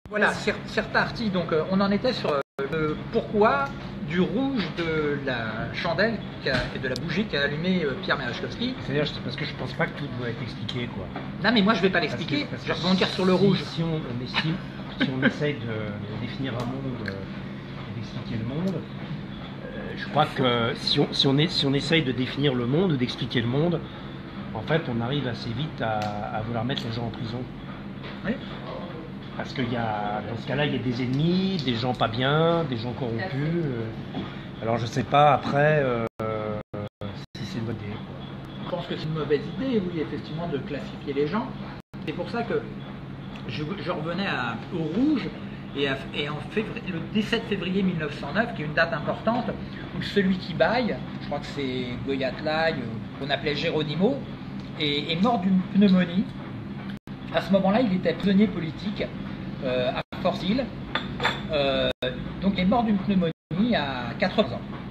Voilà, certains articles, donc on en était sur pourquoi du rouge de la chandelle et de la bougie qu'a allumé Pierre Merezkowski. C'est-à-dire, parce que je pense pas que tout doit être expliqué, quoi. Non, mais moi je vais pas l'expliquer, je vais rebondir sur le rouge. Si on essaye de définir un monde et d'expliquer le monde, je crois que si on essaye de définir le monde, d'expliquer le monde, en fait, on arrive assez vite à vouloir mettre les gens en prison. Oui. Parce que dans ce cas-là, il y a des ennemis, des gens pas bien, des gens corrompus. Alors je sais pas après si c'est une bonne idée. Je pense que c'est une mauvaise idée, oui, effectivement, de classifier les gens. C'est pour ça que je revenais au rouge et en février, le 17 février 1909, qui est une date importante, où celui qui baille, je crois que c'est Goyatlaï, qu'on appelait Geronimo, est mort d'une pneumonie. À ce moment-là, il était prisonnier politique à Fort Sill. Donc il est mort d'une pneumonie à 80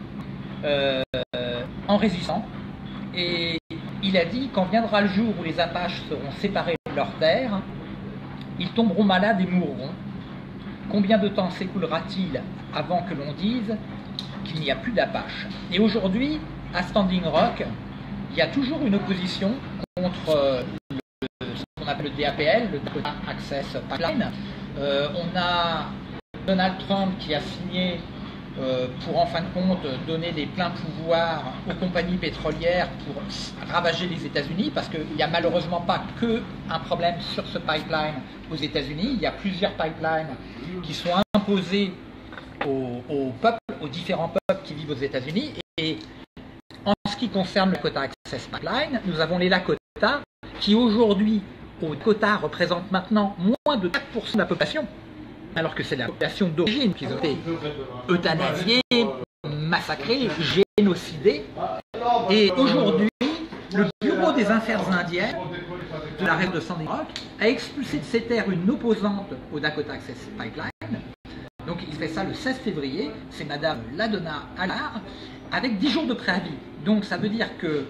ans, en résistant. Et il a dit, quand viendra le jour où les Apaches seront séparés de leur terre, ils tomberont malades et mourront. Combien de temps s'écoulera-t-il avant que l'on dise qu'il n'y a plus d'Apaches? Et aujourd'hui, à Standing Rock, il y a toujours une opposition contre ce qu'on appelle le DAPL, le Dakota Access Pipeline. On a Donald Trump qui a signé pour en fin de compte donner des pleins pouvoirs aux compagnies pétrolières pour ravager les États-Unis, parce qu'il n'y a malheureusement pas qu'un problème sur ce pipeline aux États-Unis, il y a plusieurs pipelines qui sont imposés aux peuples, aux différents peuples qui vivent aux États-Unis. Et en ce qui concerne le Dakota Access Pipeline, nous avons les Lakota qui aujourd'hui au Dakota représentent maintenant moins de 4% de la population, alors que c'est la population d'origine qui ont été euthanasiée, massacrée, génocidée. Et aujourd'hui, le Bureau des Affaires indiennes de la région de Standing Rock a expulsé de ses terres une opposante au Dakota Access Pipeline. Donc il fait ça le 16 février, c'est Madame Ladonna Allard, avec 10 jours de préavis. Donc ça veut dire que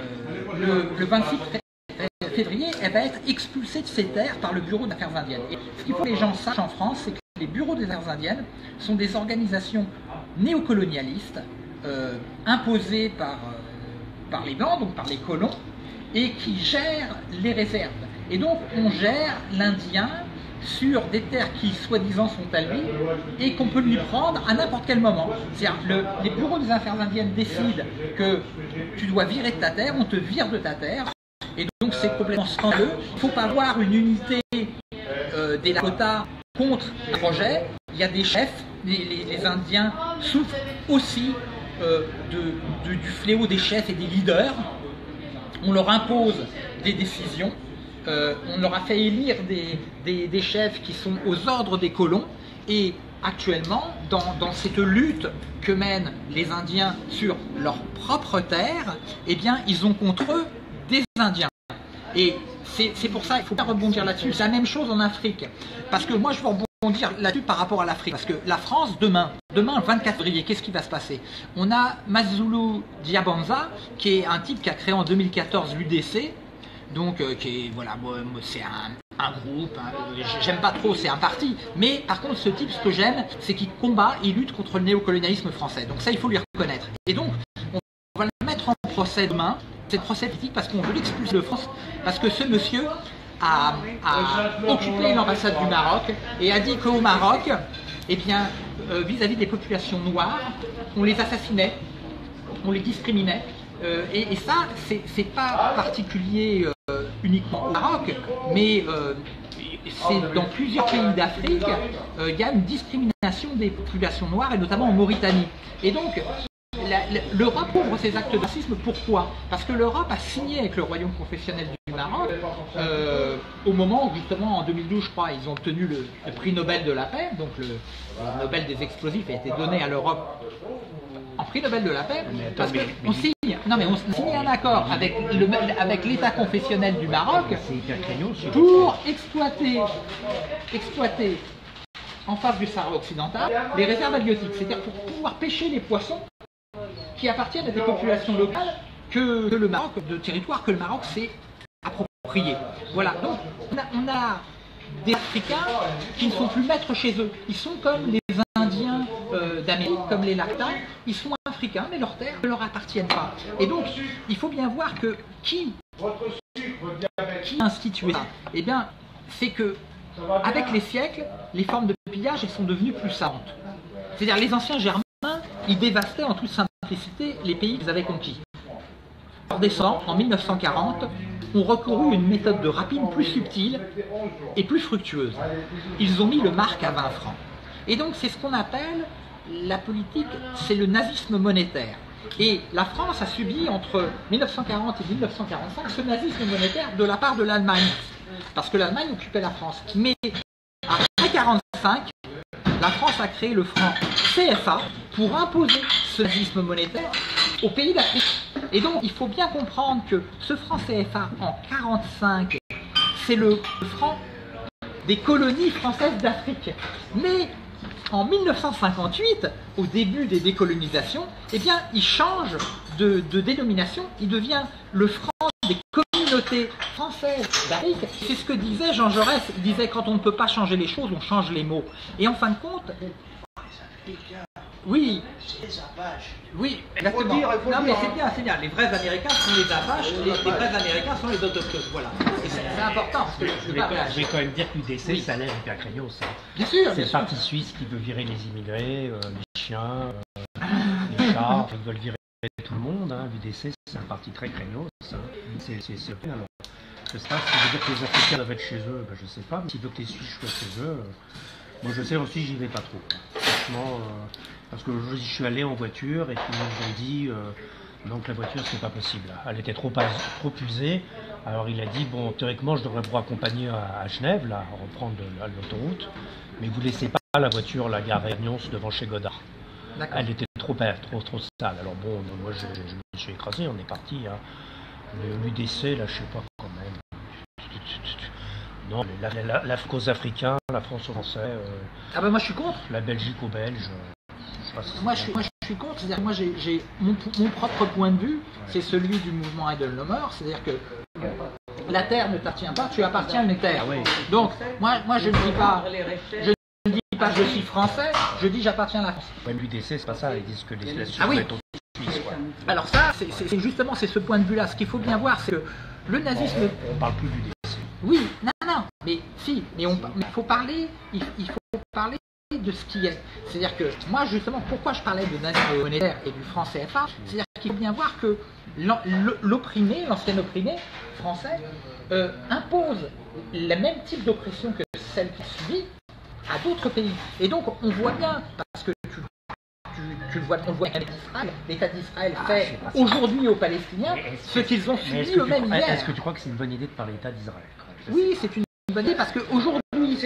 le 26 février, elle va être expulsée de ses terres par le Bureau des Affaires indiennes. Et ce qu'il faut que les gens sachent en France, c'est que les bureaux des affaires indiennes sont des organisations néocolonialistes imposées par les Blancs, donc par les colons, et qui gèrent les réserves. Et donc on gère l'Indien sur des terres qui soi-disant sont à lui et qu'on peut lui prendre à n'importe quel moment. C'est-à-dire les bureaux des affaires indiennes décident que tu dois virer de ta terre, on te vire de ta terre. Et donc c'est complètement scandaleux. Il ne faut pas avoir une unité des Lakota contre le projet. Il y a des chefs, les Indiens souffrent aussi du fléau des chefs et des leaders. On leur impose des décisions. On leur a fait élire des chefs qui sont aux ordres des colons. Et actuellement, dans cette lutte que mènent les Indiens sur leur propre terre, eh bien, ils ont contre eux des Indiens. Et c'est pour ça, il ne faut pas rebondir là-dessus. C'est la même chose en Afrique. Parce que moi, je veux rebondir là-dessus par rapport à l'Afrique. Parce que la France, demain, le 24 février, qu'est-ce qui va se passer? On a Mazulu Diabanza, qui est un type qui a créé en 2014 l'UDC. Donc, qui est, voilà, c'est un groupe, j'aime pas trop, c'est un parti. Mais par contre, ce type, ce que j'aime, c'est qu'il combat, il lutte contre le néocolonialisme français. Donc ça, il faut lui reconnaître. Et donc, on va le mettre en procès demain. C'est un procès politique parce qu'on veut l'expulser de France, parce que ce monsieur a occupé l'ambassade du Maroc et a dit qu'au Maroc, eh bien, vis-à-vis des populations noires, on les assassinait, on les discriminait. Et ça, c'est pas particulier uniquement au Maroc, mais c'est dans plusieurs pays d'Afrique, il y a une discrimination des populations noires, et notamment en Mauritanie. Et donc, l'Europe ouvre ses actes de racisme. Pourquoi? Parce que l'Europe a signé avec le royaume confessionnel du Maroc, au moment où justement en 2012, je crois, ils ont obtenu le prix Nobel de la paix, donc le Nobel des explosifs a été donné à l'Europe en prix Nobel de la paix, parce qu'on signe, on signe un accord avec l'État confessionnel du Maroc pour exploiter en face du Sahara occidental les réserves halieutiques, c'est-à-dire pour pouvoir pêcher les poissons qui appartiennent à des populations locales que le Maroc, de territoire que le Maroc s'est approprié. Voilà, donc on a des Africains qui ne sont plus maîtres chez eux. Ils sont comme les Indiens d'Amérique, comme les Lactins, ils sont africains, mais leurs terres ne leur appartiennent pas. Et donc, il faut bien voir que qui a institué ça? Eh bien, c'est que, avec les siècles, les formes de pillage elles sont devenues plus savantes. C'est-à-dire, les anciens Germains, ils dévastaient en toute simplicité les pays qu'ils avaient conquis. Leurs descendants, en 1940, ont recouru à une méthode de rapine plus subtile et plus fructueuse. Ils ont mis le mark à 20 francs. Et donc, c'est ce qu'on appelle la politique, c'est le nazisme monétaire. Et la France a subi entre 1940 et 1945 ce nazisme monétaire de la part de l'Allemagne. Parce que l'Allemagne occupait la France. Mais après 1945, la France a créé le franc CFA pour imposer ce nazisme monétaire aux pays d'Afrique. Et donc, il faut bien comprendre que ce franc CFA en 1945, c'est le franc des colonies françaises d'Afrique. Mais en 1958, au début des décolonisations, eh bien, il change de dénomination, il devient le franc des communautés françaises d'Afrique. C'est ce que disait Jean Jaurès, il disait quand on ne peut pas changer les choses, on change les mots. Et en fin de compte, oui, oui, exactement. Non mais c'est bien, les vrais Américains sont les Apaches, les vrais Américains sont les autochtones, voilà. Et c'est important, parce que je vais quand même dire que l'UDC, oui, ça a l'air hyper craignos. Bien sûr. C'est le parti suisse qui veut virer les immigrés, les chiens, les chats, ils veulent virer tout le monde. Hein. L'UDC, c'est un parti très craignos. Hein. C'est alors. Je sais pas si ça veut dire que les Africains doivent être chez eux, ben, je sais pas, mais s'ils veulent que les Suisses soient chez eux, moi je sais aussi, j'y vais pas trop. Franchement, parce que je suis allé en voiture et puis ils nous ont dit donc la voiture c'est pas possible. Elle était trop usée. Alors il a dit bon théoriquement je devrais vous accompagner à Genève, là, reprendre l'autoroute, mais vous laissez pas la voiture la gare Réunion devant chez Godard. Elle était trop sale. Alors bon, moi je me suis écrasé, on est parti. Hein. L'UDC là je sais pas quand même. Non, l'Afrique aux Africains, la France aux Français. Ah ben moi je suis contre. La Belgique aux Belges. Moi je suis contre. C'est-à-dire moi j'ai mon propre point de vue, c'est celui du mouvement Idle No More, c'est-à-dire que la terre ne t'appartient pas, tu appartiens à une terre. Ah oui. Donc moi je ne dis pas je suis français, je dis j'appartiens à la France. Ouais, l'UDC c'est pas ça, ils disent que les Suisses ah oui. sont suisses. Ouais. Alors ça c'est justement c'est ce point de vue-là. Ce qu'il faut bien voir c'est que le nazisme. On parle plus du DC. Oui, non, mais si, mais il faut parler, il faut parler de ce qui est. C'est-à-dire que moi justement, pourquoi je parlais de nazisme monétaire et du franc CFA, c'est-à-dire qu'il faut bien voir que l'opprimé, l'ancien opprimé français, impose le même type d'oppression que celle qu'il subit à d'autres pays. Et donc on voit bien, parce que tu le vois, on le voit avec Israël. L'État d'Israël fait aujourd'hui aux Palestiniens ce qu'ils ont subi eux-mêmes hier. Est-ce que tu crois que c'est une bonne idée de parler d'État d'Israël? Oui, c'est une bonne idée parce qu'aujourd'hui,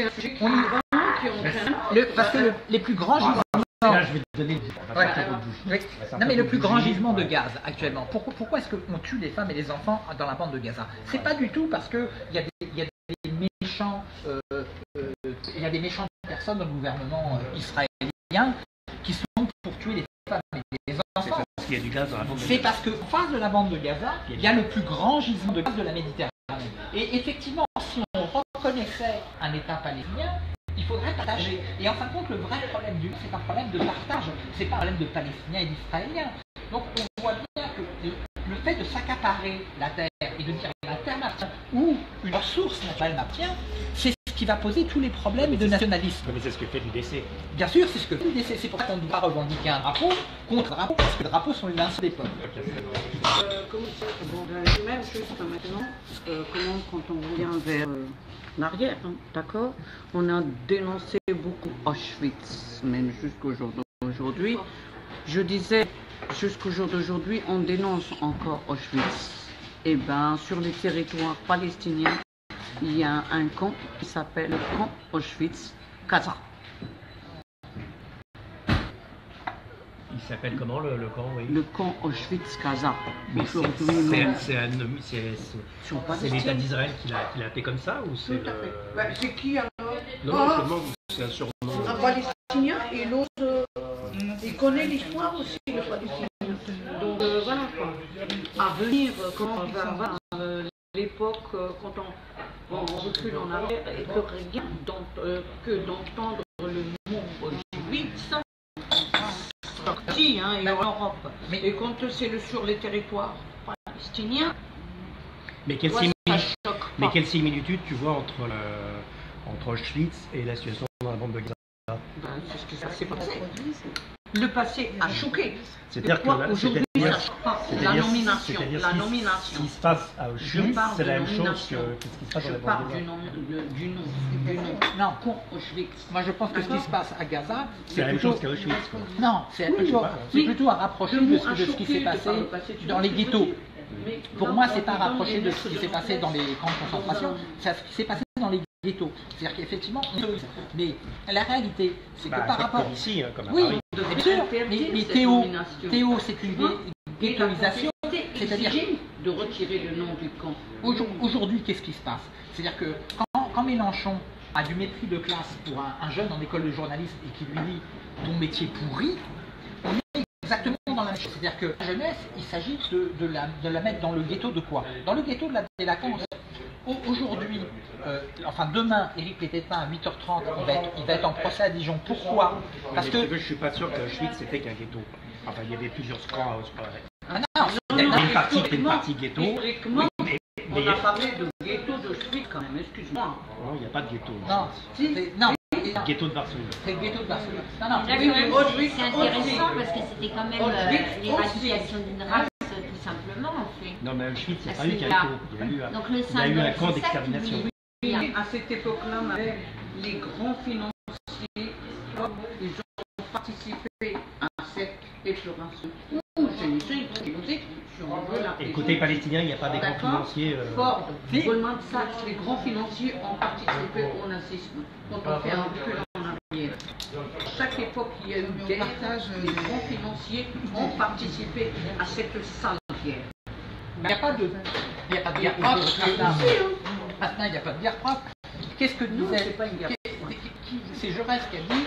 parce que les plus grands gisements. Là, je vais te donner Non, mais le plus grand gisement de gaz actuellement. Pourquoi est-ce qu'on tue les femmes et les enfants dans la bande de Gaza? C'est pas du tout parce qu'il y a des méchants, il y a des méchantes personnes dans le gouvernement israélien qui sont pour tuer les femmes et les enfants. Il y a du gaz dans la bande de Gaza. C'est parce qu'en face de la bande de Gaza, il y a le plus grand gisement de gaz de la Méditerranée. Et effectivement, si on reconnaissait un État palestinien, il faudrait partager. Et en fin de compte, le vrai problème du monde, c'est un problème de partage. C'est pas un problème de Palestiniens et d'Israéliens. Donc on voit bien que le fait de s'accaparer la terre et de dire la terre m'appartient ou une ressource naturelle m'appartient, c'est ce qui va poser tous les problèmes de nationalisme. Mais c'est ce que fait l'UDC. Bien sûr, c'est ce que fait l'UDC. C'est pour ça qu'on ne doit pas revendiquer un drapeau contre un drapeau, parce que les drapeaux sont les linceaux des peuples. Même juste maintenant, quand on revient vers l'arrière, hein, d'accord, on a dénoncé beaucoup Auschwitz, même jusqu'au jour d'aujourd'hui. Je disais, jusqu'au jour d'aujourd'hui, on dénonce encore Auschwitz. Et bien, sur les territoires palestiniens, il y a un camp qui s'appelle le camp Auschwitz-Gaza. Il s'appelle comment le camp, oui. Le camp Auschwitz-Gaza. C'est l'État d'Israël qui l'a appelé comme ça ou c'est c'est qui alors? Non, je demande, c'est un surnom. Un Palestinien et l'autre, il connaît l'histoire aussi, le Palestinien. Donc voilà quoi. À venir, quand on va voir l'époque, quand on recule en arrière et que rien que d'entendre le mot Auschwitz sorti et en Europe. Et quand c'est sur les territoires palestiniens, mais quelle similitude tu vois entre Auschwitz et la situation dans la bande de Gaza? C'est ce qui s'est passé. Le passé a choqué. C'est-à-dire que aujourd'hui, ça choque pas. La nomination. Ce qui se passe à Auschwitz, c'est la même chose que ce qui se passe dans la bande de Gaza. Du nom. Non, Auschwitz. moi je pense que ce qui se passe à Gaza, c'est la même chose qu'à Auschwitz. Non, c'est plutôt à rapprocher de ce qui s'est passé dans les ghettos. Pour moi, c'est pas à rapprocher de ce qui s'est passé dans les camps de concentration, c'est ce qui s'est passé dans les ghettos. C'est-à-dire qu'effectivement, mais la réalité, c'est que par rapport ici, comme à oui, Paris. bien sûr, mais Théo, c'est une ghettoisation, c'est-à-dire de retirer le nom du camp. Aujourd'hui, qu'est-ce qui se passe? C'est-à-dire que quand Mélenchon a du mépris de classe pour un jeune en école de journalisme et qui lui dit ton métier pourri, on est exactement dans la même chose. C'est-à-dire que la jeunesse, il s'agit de la mettre dans le ghetto de quoi? Dans le ghetto de la délinquance. Aujourd'hui, demain, Éric Pététin à 8h30, il va être en procès à Dijon. Pourquoi? Parce que je suis pas sûr qu'Auschwitz c'était qu'un ghetto. Enfin, il y avait plusieurs camps à Auschwitz. Il y a une partie ghetto. On a parlé de ghetto d'Auschwitz quand même, excuse-moi. Non, il n'y a pas de ghetto. Non, le ghetto de Varsovie. C'est le ghetto de Varsovie. C'est intéressant parce que c'était quand même l'éradication d'une race, tout simplement, en fait. Non, mais à Auschwitz, il n'y a pas eu qu'un ghetto. Il y a eu un camp d'extermination. Oui, à cette époque-là, les grands financiers, ils ont participé à cette exploration. Et côté palestinien, il n'y a pas des grands financiers. Ford, Goldman Sachs, les grands financiers ont participé au nazisme. Quand on fait un recul en arrière. À chaque époque, il y a eu des guerres. Les grands financiers ont participé à cette sale guerre. Il n'y a pas de guerre propre. Maintenant, il n'y a pas de guerre propre. Qu'est-ce que disait? C'est Jaurès qui a dit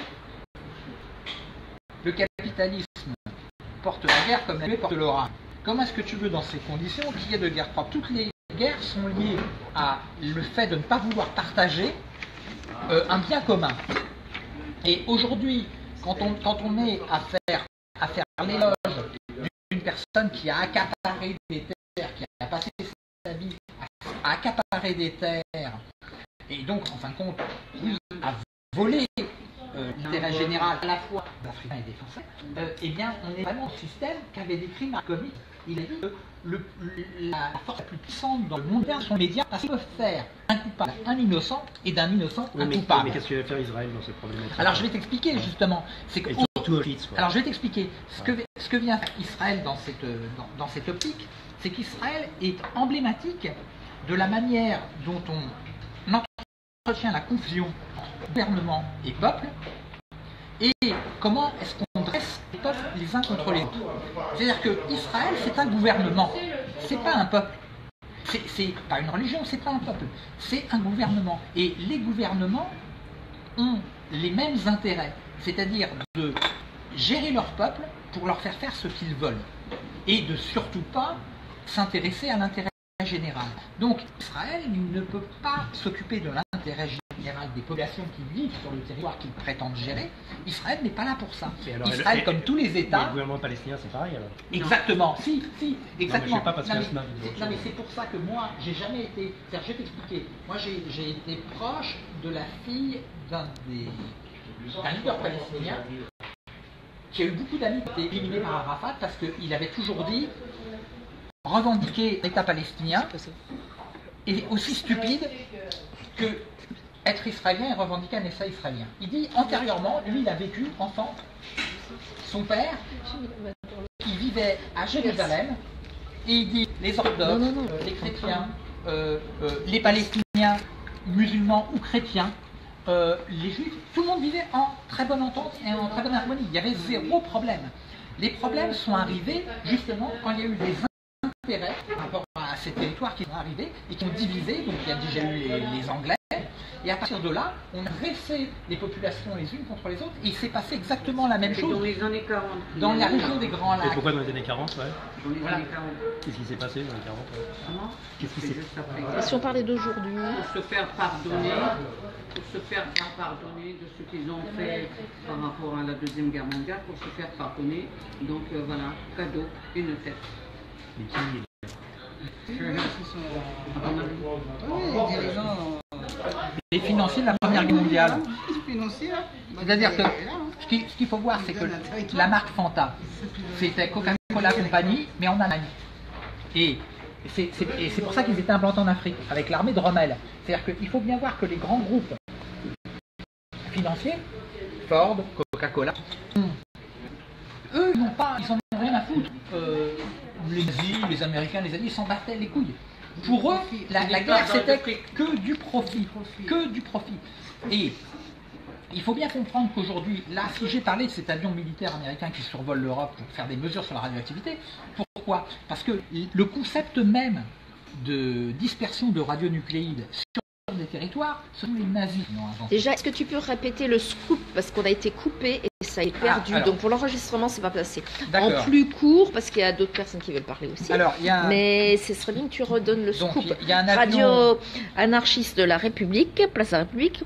le capitalisme porte la guerre comme la nuée porte l'orage. Comment est-ce que tu veux, dans ces conditions, qu'il y ait de guerre propre? Toutes les guerres sont liées à le fait de ne pas vouloir partager un bien commun. Et aujourd'hui, quand on est à faire l'éloge d'une personne qui a accaparé des terres, qui a passé sa vie à accaparer des terres, et donc, en fin de compte, à voler l'intérêt général à la fois des Africains et des Français, eh bien, on est vraiment au système qu'avait décrit Marcovitch. Il a dit que la force la plus puissante dans le monde sont les médias parce qu'ils peuvent faire un coupable, un innocent, et d'un innocent un coupable. Mais qu'est-ce que va faire Israël dans ce problème? Alors je vais t'expliquer justement. Alors je vais t'expliquer. Ce que vient faire Israël dans cette optique, c'est qu'Israël est emblématique de la manière dont on entretient la confusion entre gouvernement et peuple, et comment est-ce qu'on dresse les peuples les uns contre les autres. C'est-à-dire que Israël, c'est un gouvernement, c'est pas un peuple. C'est pas une religion, c'est pas un peuple, c'est un gouvernement. Et les gouvernements ont les mêmes intérêts, c'est-à-dire de gérer leur peuple pour leur faire faire ce qu'ils veulent, et de surtout pas s'intéresser à l'intérêt général. Donc Israël ne peut pas s'occuper de l'intérêt général des populations qui vivent sur le territoire qu'ils prétendent gérer. Israël n'est pas là pour ça. Israël, comme tous les États... Le gouvernement palestinien, c'est pareil alors? Exactement, si, exactement. Non, mais c'est pour ça que moi, j'ai jamais été... Je vais t'expliquer. Moi, j'ai été proche de la fille d'un leader palestinien qui a eu beaucoup d'amis qui étaient éliminés par Arafat parce qu'il avait toujours dit revendiquer l'État palestinien est aussi stupide que être israélien et revendiquer un État israélien. Il dit antérieurement, lui il a vécu enfant, son père, il vivait à Jérusalem, et il dit les orthodoxes, les chrétiens, les palestiniens, musulmans ou chrétiens, les juifs, tout le monde vivait en très bonne entente et en très bonne harmonie. Il y avait zéro problème. Les problèmes sont arrivés justement quand il y a eu des intérêts par rapport à ces territoires qui sont arrivés et qui ont divisé. Donc il y a déjà eu les Anglais Et à partir de là, on a dressé les populations les unes contre les autres, et il s'est passé exactement la même Et chose dans les années 40. dans la région des Grands Et Lacs. pourquoi dans les années 40, ouais? Dans les Voilà. années 40. Qu'est-ce qui s'est passé dans les 40, ouais? Comment Qu'est-ce qui C'est s'est juste après. Et si on parlait d'aujourd'hui, Pour se faire pardonner, de ce qu'ils ont fait par rapport à la Deuxième Guerre mondiale, pour se faire pardonner. Donc voilà, cadeau, une tête. Mais qui À ton avis? Oui, les dirigeants Les financiers de la Première Guerre mondiale. financiers. C'est-à-dire que ce qu'il faut voir, c'est que la marque Fanta, c'était Coca-Cola Company, mais en Allemagne. Et c'est pour ça qu'ils étaient implantés en Afrique, avec l'armée de Rommel. C'est-à-dire qu'il faut bien voir que les grands groupes financiers, Ford, Coca-Cola, eux, ils en ont rien à foutre. Les nazis, les Américains, les Alliés, ils s'en battaient les couilles. Pour eux, la guerre, c'était que du profit. Que du profit. Et il faut bien comprendre qu'aujourd'hui, là, si j'ai parlé de cet avion militaire américain qui survole l'Europe pour faire des mesures sur la radioactivité, pourquoi? Parce que le concept même de dispersion de radionucléides sur des territoires, ce sont les nazis qui l'ont inventé. déjà, est-ce que tu peux répéter le scoop? Parce qu'on a été coupé et ça est perdu. alors. Donc pour l'enregistrement, c'est pas passé. D'accord. En plus court, parce qu'il y a d'autres personnes qui veulent parler aussi. Alors, il y a un- Mais ce serait bien que tu redonnes le Donc, scoop. il y a un avion- Radio anarchiste de la République, Place de la République,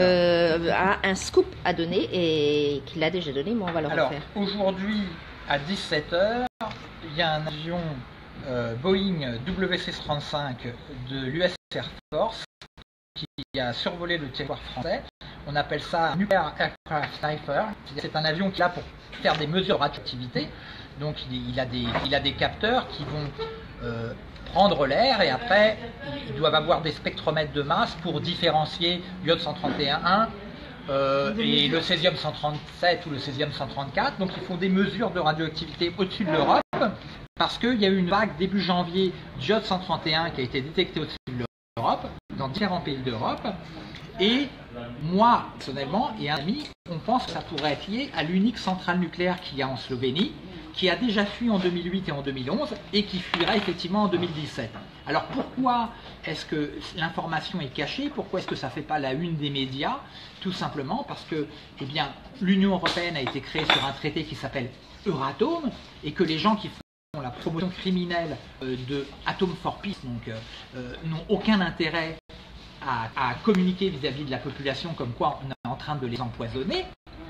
a un scoop à donner et qu'il a déjà donné, mais on va le Alors, refaire. aujourd'hui, à 17h, il y a un avion Boeing WC-35 de l'US Air Force qui a survolé le territoire français. On appelle ça un Nuclear Aircraft Sniper. C'est un avion qui est là pour faire des mesures de radioactivité. Donc il a des capteurs qui vont prendre l'air et après ils doivent avoir des spectromètres de masse pour différencier l'iode 131.1 et le césium 137 ou le césium 134. Donc ils font des mesures de radioactivité au-dessus de l'Europe parce qu'il y a eu une vague début janvier d'iode 131 qui a été détectée au-dessus de l'Europe, dans différents pays d'Europe. Et moi, personnellement, et un ami, on pense que ça pourrait être lié à l'unique centrale nucléaire qu'il y a en Slovénie, qui a déjà fui en 2008 et en 2011, et qui fuira effectivement en 2017. Alors pourquoi est-ce que l'information est cachée? Pourquoi est-ce que ça ne fait pas la une des médias? Tout simplement parce que eh bien, l'Union européenne a été créée sur un traité qui s'appelle Euratom, et que les gens qui font la promotion criminelle de Atom for Peace n'ont aucun intérêt à communiquer vis-à-vis de la population comme quoi on est en train de les empoisonner.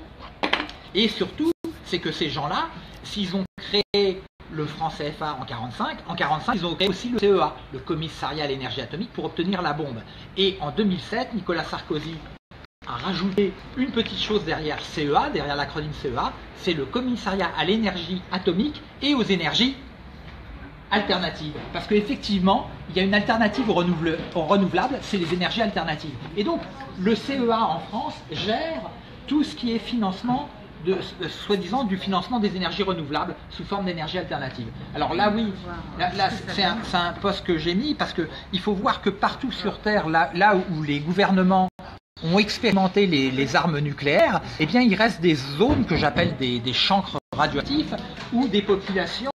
Et surtout, c'est que ces gens-là, s'ils ont créé le franc CFA en 1945, ils ont créé aussi le CEA, le Commissariat à l'énergie atomique, pour obtenir la bombe. Et en 2007, Nicolas Sarkozy a rajouté une petite chose derrière CEA, derrière l'acronyme CEA, c'est le Commissariat à l'énergie atomique et aux énergies alternatives. Parce qu'effectivement, il y a une alternative au renouvelable, c'est les énergies alternatives. Et donc, le CEA en France gère tout ce qui est financement, soi-disant du financement des énergies renouvelables sous forme d'énergie alternative. Alors là, oui, là c'est un poste que j'ai mis parce qu'il faut voir que partout sur Terre, là où les gouvernements ont expérimenté les armes nucléaires, eh bien, il reste des zones que j'appelle des chancres radioactifs où des populations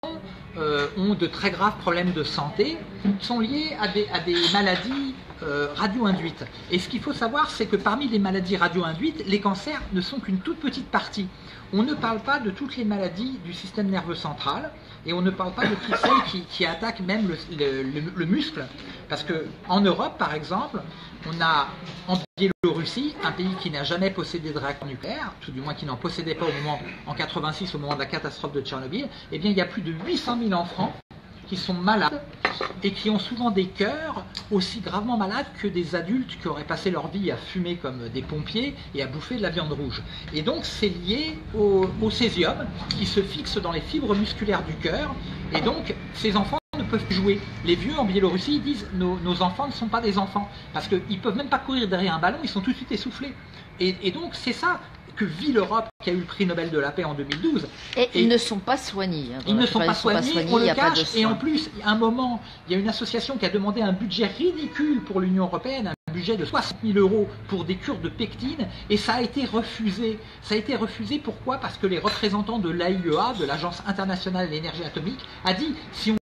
ont de très graves problèmes de santé qui sont liés à des maladies radio-induites. Et ce qu'il faut savoir, c'est que parmi les maladies radio-induites, les cancers ne sont qu'une toute petite partie. On ne parle pas de toutes les maladies du système nerveux central et on ne parle pas de toutes celles qui attaquent même le muscle. Parce qu'en Europe, par exemple, on a en Biélorussie, un pays qui n'a jamais possédé de réacteur nucléaire, tout du moins qui n'en possédait pas en 86 au moment de la catastrophe de Tchernobyl, eh bien il y a plus de 800 000 enfants qui sont malades et qui ont souvent des cœurs aussi gravement malades que des adultes qui auraient passé leur vie à fumer comme des pompiers et à bouffer de la viande rouge. Et donc c'est lié au césium qui se fixe dans les fibres musculaires du cœur et donc ces enfants ne peuvent plus jouer. Les vieux en Biélorussie ils disent nos enfants ne sont pas des enfants parce qu'ils ne peuvent même pas courir derrière un ballon, ils sont tout de suite essoufflés. Et donc c'est ça que vit l'Europe qui a eu le prix Nobel de la paix en 2012. Et ils ne sont pas soignés. Ils ne sont pas soignés, on il y le a pas de cache. Et soins. en plus, à un moment, il y a une association qui a demandé un budget ridicule pour l'Union européenne, un budget de 60 000 € pour des cures de pectine, et ça a été refusé. Ça a été refusé, pourquoi? Parce que les représentants de l'AIEA, de l'Agence internationale de l'énergie atomique, a dit si on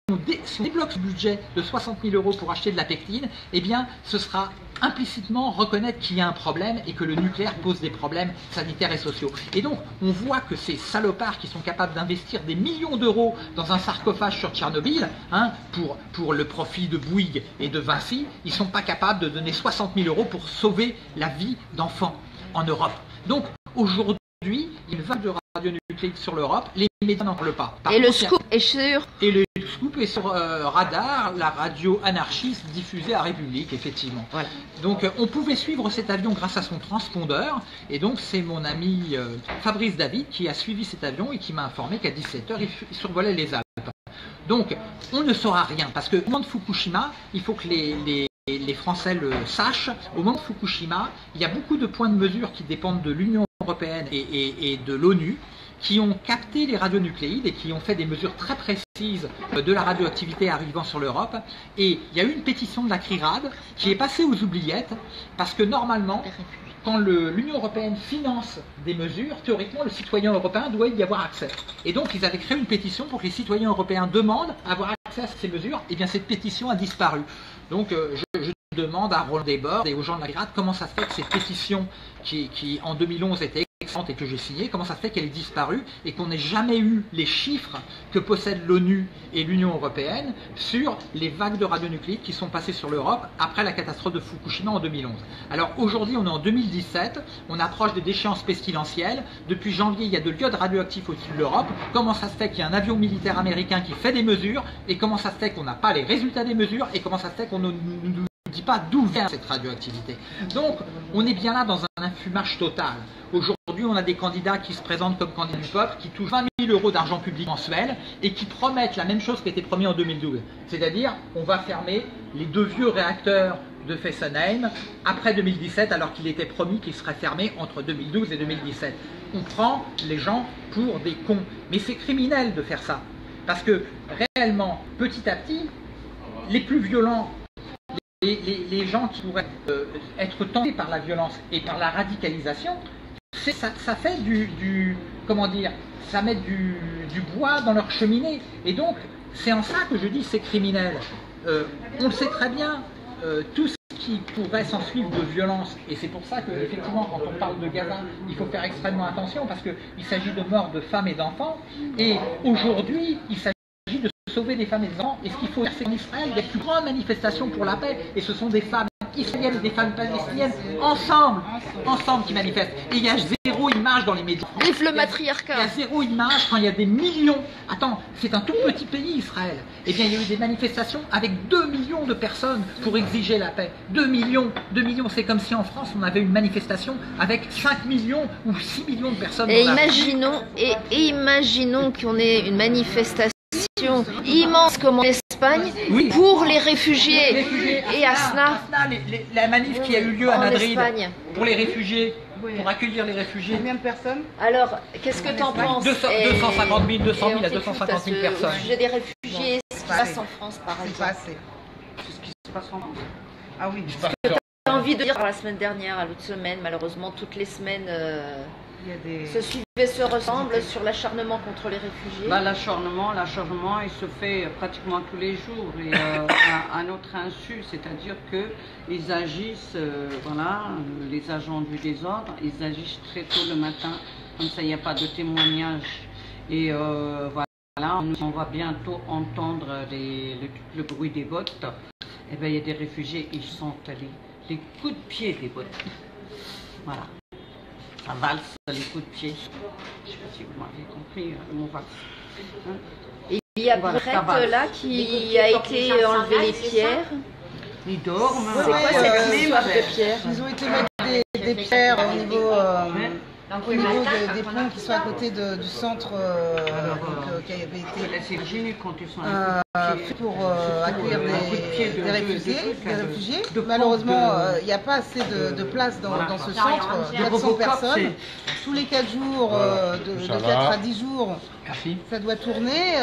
si on débloque ce budget de 60 000 € pour acheter de la pectine, eh bien, ce sera implicitement reconnaître qu'il y a un problème et que le nucléaire pose des problèmes sanitaires et sociaux. Et donc, on voit que ces salopards qui sont capables d'investir des millions d'euros dans un sarcophage sur Tchernobyl, hein, pour le profit de Bouygues et de Vinci, ils ne sont pas capables de donner 60 000 € pour sauver la vie d'enfants en Europe. Donc, aujourd'hui, il y a une vague de radionucléides sur l'Europe, les médias n'en parlent pas. Et le scoop est sur... Et le scoop est sur Radar, la radio anarchiste diffusée à République, effectivement. Voilà. Donc on pouvait suivre cet avion grâce à son transpondeur, et donc c'est mon ami Fabrice David qui a suivi cet avion et qui m'a informé qu'à 17 h, il survolait les Alpes. Donc on ne saura rien, parce que au moment de Fukushima, il faut que les Français le sachent, au moment de Fukushima, il y a beaucoup de points de mesure qui dépendent de l'Union européenne et de l'ONU, qui ont capté les radionucléides et qui ont fait des mesures très précises de la radioactivité arrivant sur l'Europe. Et il y a eu une pétition de la CRIRAD qui est passée aux oubliettes, parce que normalement, quand l'Union européenne finance des mesures, théoriquement, le citoyen européen doit y avoir accès. Et donc, ils avaient créé une pétition pour que les citoyens européens demandent à avoir accès à ces mesures. Et bien, cette pétition a disparu. Donc, je demande à Roland Desbordes et aux gens de la CRIRAD comment ça se fait que cette pétition, qui en 2011 était excellente et que j'ai signée, comment ça se fait qu'elle ait disparu et qu'on n'ait jamais eu les chiffres que possèdent l'ONU et l'Union européenne sur les vagues de radionucléides qui sont passées sur l'Europe après la catastrophe de Fukushima en 2011. Alors aujourd'hui, on est en 2017, on approche des déchéances pestilentielles. Depuis janvier, il y a de l'iode radioactif au-dessus de l'Europe. Comment ça se fait qu'il y a un avion militaire américain qui fait des mesures, et comment ça se fait qu'on n'a pas les résultats des mesures, et comment ça se fait qu'on ne nous dit pas d'où vient cette radioactivité. Donc, on est bien là dans un infumage total. Aujourd'hui, on a des candidats qui se présentent comme candidats du peuple, qui touchent 20 000 € d'argent public mensuel et qui promettent la même chose qui a été promis en 2012. C'est-à-dire, on va fermer les 2 vieux réacteurs de Fessenheim après 2017, alors qu'il était promis qu'ils seraient fermés entre 2012 et 2017. On prend les gens pour des cons. Mais c'est criminel de faire ça. Parce que, réellement, petit à petit, les plus violents, les gens qui pourraient être tentés par la violence et par la radicalisation, ça fait comment dire, ça met du bois dans leur cheminée. Et donc, c'est en ça que je dis c'est criminel. On le sait très bien, tout ce qui pourrait s'en suivre de violence, et c'est pour ça que, effectivement, quand on parle de Gaza, il faut faire extrêmement attention, parce qu'il s'agit de morts de femmes et d'enfants, et aujourd'hui, il s'agit de sauver des femmes et des enfants. Et ce qu'il faut dire, c'est qu'en Israël, il y a une grande manifestation pour la paix, et ce sont des femmes israéliennes et des femmes palestiniennes ensemble qui manifestent. Et il y a zéro image dans les médias. Vive le matriarcat. Il y a zéro image quand il y a des millions. Attends, c'est un tout petit pays, Israël. Eh bien, il y a eu des manifestations avec 2 millions de personnes pour exiger la paix. 2 millions, c'est comme si en France on avait une manifestation avec 5 millions ou 6 millions de personnes. Et imaginons qu'on ait une manifestation immense comme en Espagne, oui, pour les réfugiés. Et Asna, la manif qui a eu lieu à Madrid Espagne, pour les réfugiés, pour accueillir les réfugiés. Combien de personnes? Alors, qu'est-ce que tu en penses? 250 000, 200 000 à 250 000 personnes. Au sujet des réfugiés, ce qui se passe en France, par C'est exemple. pas assez. C'est ce qui se passe en France. Ah oui. J'ai envie de dire la semaine dernière, à l'autre semaine, malheureusement, toutes les semaines Il y a des... se suivent et se ressemblent sur l'acharnement contre les réfugiés. Bah, l'acharnement, il se fait pratiquement tous les jours et à notre insu, c'est-à-dire qu'ils agissent, les agents du désordre, ils agissent très tôt le matin, comme ça il n'y a pas de témoignage. Et voilà, on va bientôt entendre le bruit des bottes. Et bien il y a des réfugiés, ils sentent les coups de pied des bottes. Voilà. Ça valse les coups de pied. Je ne sais pas si vous m'avez compris le mot valse. Et il y a Brett là qui a été enlevé les pierres. Ils dorment. C'est quoi cette histoire de pierres? Ils ont été mettre des pierres au niveau des ponts qui sont à côté du centre qui avait été fait pour accueillir des réfugiés. Malheureusement, il n'y a pas assez de place dans ce centre, 400 personnes. Tous les 4 jours, de 4 à 10 jours, ça doit tourner.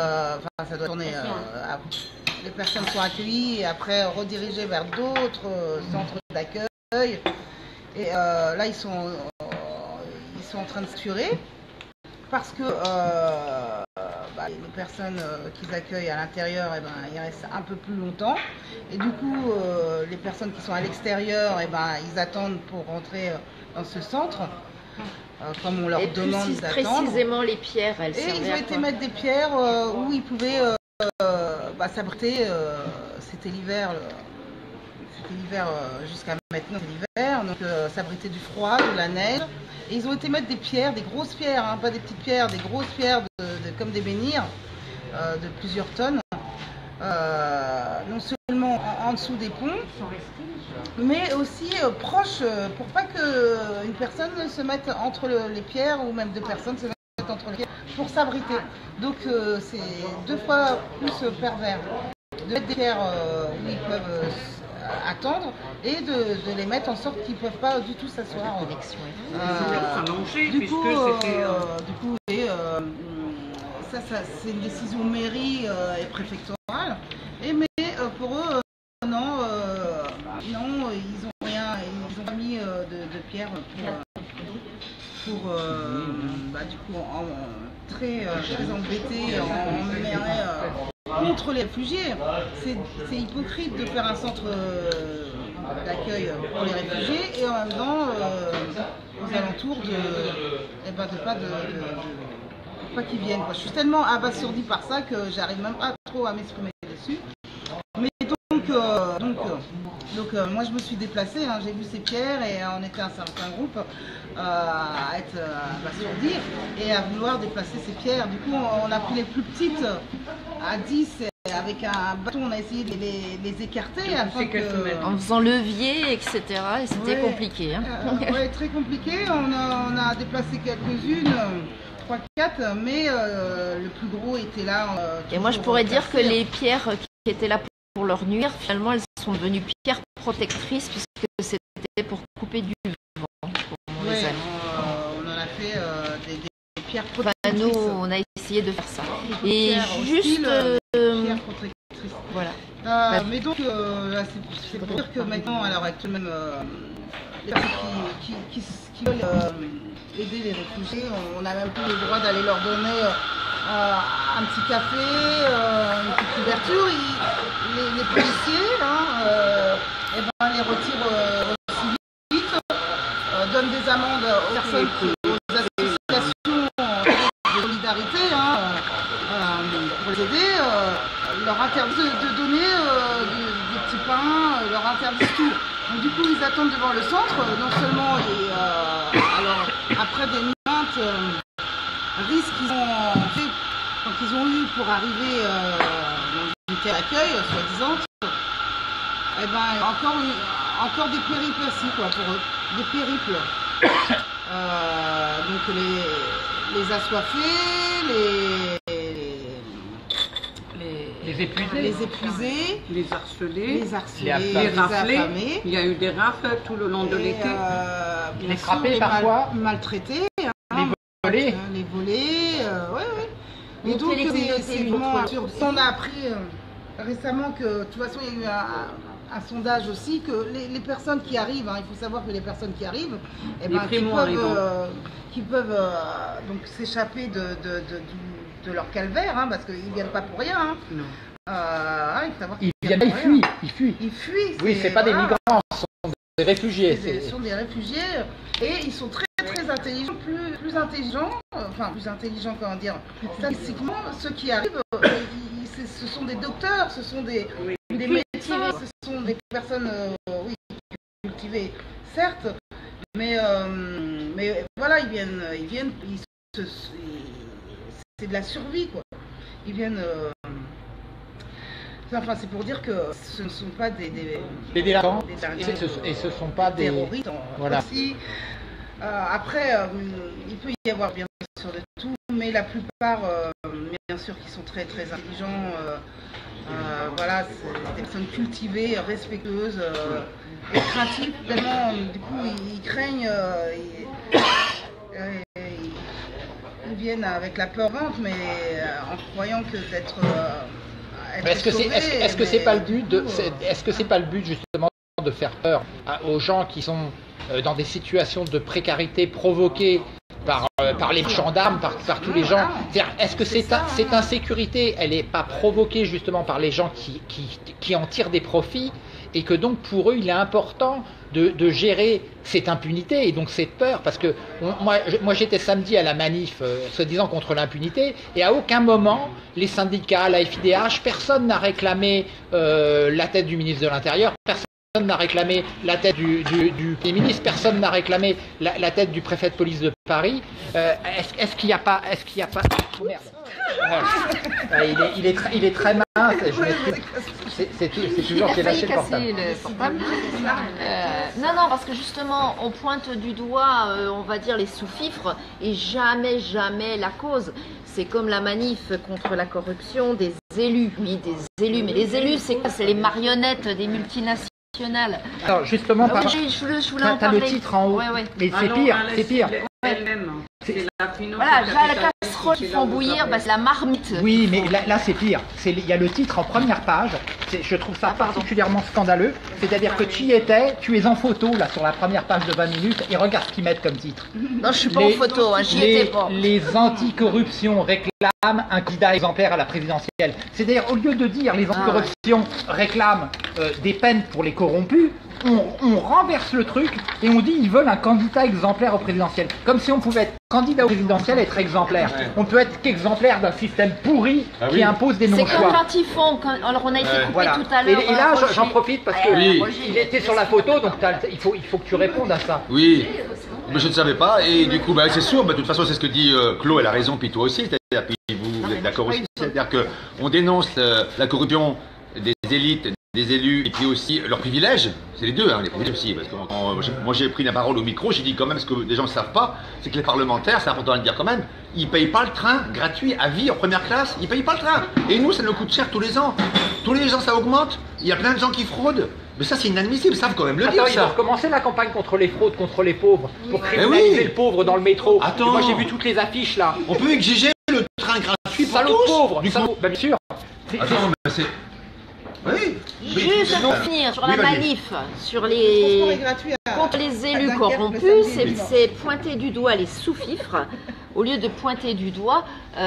Les personnes sont accueillies et après redirigées vers d'autres centres d'accueil. Et là, ils sont en train de saturer parce que les personnes qu'ils accueillent à l'intérieur, eh ben, ils restent un peu plus longtemps. Et du coup, les personnes qui sont à l'extérieur, eh ben, ils attendent pour rentrer dans ce centre, comme on leur demande d'attendre. Précisément, les pierres, elles servaient à quoi? Et ils ont été mettre des pierres où ils pouvaient s'abriter. C'était l'hiver. C'était l'hiver jusqu'à maintenant, c'est l'hiver, donc s'abriter du froid, de la neige. Et ils ont été mettre des pierres, des grosses pierres, hein, pas des petites pierres, des grosses pierres comme des menhirs de plusieurs tonnes. Non seulement en dessous des ponts, mais aussi proches, pour pas qu'une personne se mette entre les pierres, ou même deux personnes se mettent entre les pierres, pour s'abriter. Donc c'est 2 fois plus pervers de mettre des pierres où ils peuvent attendre et de les mettre en sorte qu'ils ne peuvent pas du tout s'asseoir. Ça c'est une décision mairie et préfectorale. Mais pour eux, non, ils ont rien, ils ont pas mis de pierre pour du coup très embêtés, contre les réfugiés. C'est hypocrite de faire un centre d'accueil pour les réfugiés et en même temps aux alentours pas qu'ils viennent. Je suis tellement abasourdie par ça que j'arrive même pas trop à m'exprimer dessus. Mais donc moi je me suis déplacée, hein, j'ai vu ces pierres et on était un certain groupe à être abasourdis et à vouloir déplacer ces pierres. Du coup on a pris les plus petites à 10 et avec un bâton on a essayé de les écarter en faisant levier, etc. Et c'était compliqué. Hein. Très compliqué. On a déplacé quelques-unes. 3-4, mais le plus gros était là. Et moi je pourrais dire que les pierres qui étaient là pour leur nuire, finalement elles sont devenues pierres protectrices puisque c'était pour couper du vent. On en a fait des pierres protectrices. Nous on a essayé de faire ça. Et juste pierres protectrices. Voilà. Mais donc c'est pour dire que maintenant, à l'heure actuelle, même les personnes qui veulent aider les réfugiés, on n'a même plus le droit d'aller leur donner un petit café, une petite couverture. Les policiers les retirent aussi vite, donnent des amendes aux personnes, aux associations de solidarité pour les aider, leur interdisent de donner des petits pains, leur interdisent tout. Donc du coup ils attendent devant le centre, non seulement alors après des maintes risques qu'ils ont fait quand ils ont eu pour arriver dans une terre d'accueil, soi-disant, encore des péripéties pour eux, des périples. Donc les assoiffés, les épuisés, les harcelés, les affamés. Il y a eu des rafles tout le long de l'été. Les frappés parfois. Maltraités. Les volés. Et donc, on a appris récemment que, de toute façon, il y a eu un sondage aussi, que les personnes qui arrivent, il faut savoir que les personnes qui arrivent, qui peuvent donc s'échapper de leur calvaire, parce qu'ils ne viennent pas pour rien. Non. Il faut savoir ils fuient. Ils fuient. Oui, c'est pas des migrants, ce sont des réfugiés. Ce sont des réfugiés et ils sont très intelligents, plus intelligents, comment dire, statistiquement, ceux qui arrivent, ce sont des docteurs, ce sont des médecins, ce sont des personnes cultivées, certes, mais voilà, ils viennent, c'est de la survie, quoi. Ils viennent. C'est pour dire que ce ne sont pas des délinquants et ce ne sont pas des terroristes. Voilà. Aussi. Après, il peut y avoir bien sûr de tout, mais la plupart, bien sûr, qui sont très intelligents. C'est des personnes cultivées, respectueuses, et craintives. Tellement, du coup, ils craignent. Ils viennent avec la peur ventre, mais en croyant que d'être. Est-ce que c'est pas le but est-ce que c'est pas le but justement de faire peur aux gens qui sont dans des situations de précarité provoquées par les gendarmes, par tous les gens. Est-ce que cette insécurité, elle n'est pas provoquée justement par les gens qui en tirent des profits et que donc pour eux, il est important de gérer cette impunité et donc cette peur, parce que moi j'étais samedi à la manif soi-disant contre l'impunité et à aucun moment les syndicats, la FIDH, personne n'a réclamé la tête du ministre de l'Intérieur, personne n'a réclamé la tête du Premier ministre, personne n'a réclamé la tête du préfet de police de Paris. Est-ce qu'il n'y a pas oh, merde. Il est très mince. C'est toujours qu'il a lâché le portable. Non, parce que justement, on pointe du doigt, on va dire, les sous-fifres et jamais la cause. C'est comme la manif contre la corruption des élus. Oui, des élus. Mais les élus, c'est quoi? C'est les marionnettes des multinationales. Alors justement, je voulais en t'as parler. le titre en haut. Ouais. Mais c'est pire. Voilà, la casserole qu'ils font bouillir, c'est la marmite. Oui, mais là c'est pire. Il y a le titre en première page. Je trouve ça particulièrement scandaleux. C'est-à-dire que tu y étais, tu es en photo là sur la première page de 20 minutes et regarde ce qu'ils mettent comme titre. Non, je suis pas en photo, j'y étais pas. Les anticorruptions réclament un candidat exemplaire à la présidentielle. C'est-à-dire au lieu de dire les anticorruptions réclament des peines pour les corrompus, on renverse le truc et on dit ils veulent un candidat exemplaire au présidentiel. Comme si on pouvait être candidat au présidentiel et être exemplaire. On peut être qu'exemplaire d'un système pourri qui impose des non-choix. C'est comme quand ils font, alors on a été coupé tout à l'heure. Et là j'en profite parce que il était sur la photo, donc il faut que tu répondes à ça. Oui, mais je ne savais pas et du coup c'est sûr, de toute façon c'est ce que dit Claude, elle a raison, puis toi aussi, c'est-à-dire puis vous êtes d'accord aussi, c'est-à-dire qu'on dénonce la corruption des élites, des élus et puis aussi leurs privilèges, c'est les deux, les privilèges aussi, parce que moi j'ai pris la parole au micro, j'ai dit quand même ce que les gens ne savent pas, c'est que les parlementaires, c'est important de le dire quand même, ils ne payent pas le train gratuit à vie en première classe, ils ne payent pas le train. Et nous, ça nous coûte cher tous les ans. Tous les ans, ça augmente, il y a plein de gens qui fraudent. Mais ça, c'est inadmissible, ça, faut quand même le dire. Attends, il va recommencer la campagne contre les fraudes, contre les pauvres, pour criminaliser le pauvre dans le métro. Attends. Moi j'ai vu toutes les affiches là. On peut exiger le train gratuit pour Salaud tous. pauvre, Du coup. bien sûr. Attends, mais c'est... Oui. Juste pour finir sur la vas-y. manif, sur Le transport est les gratuit contre les élus Dunkerque, corrompus, le samedi et le c'est pointer du doigt les sous-fifres au lieu de pointer du doigt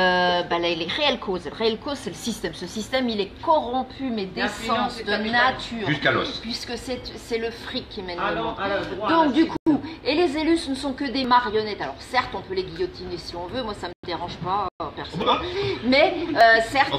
les réelles causes. La réelle cause, c'est le système. Ce système, il est corrompu, mais d'essence, de nature. Jusqu'à l'os. Puisque c'est le fric qui mène le monde. Donc du coup, et les élus, ce ne sont que des marionnettes. Alors certes, on peut les guillotiner si on veut. Moi, ça ne me dérange pas, personnellement. Mais certes,